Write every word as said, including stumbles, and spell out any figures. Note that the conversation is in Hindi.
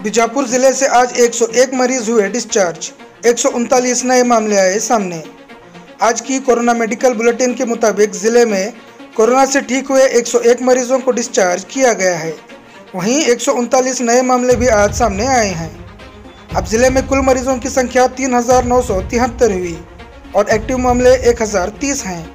बीजापुर जिले से आज एक सौ एक मरीज हुए डिस्चार्ज। एक सौ उनतालीस नए मामले आए सामने। आज की कोरोना मेडिकल बुलेटिन के मुताबिक जिले में कोरोना से ठीक हुए एक सौ एक मरीजों को डिस्चार्ज किया गया है। वहीं एक सौ उनतालीस नए मामले भी आज सामने आए हैं। अब जिले में कुल मरीजों की संख्या तीन हजार नौ सौ तिहत्तर हुई और एक्टिव मामले एक हजार तीस हैं।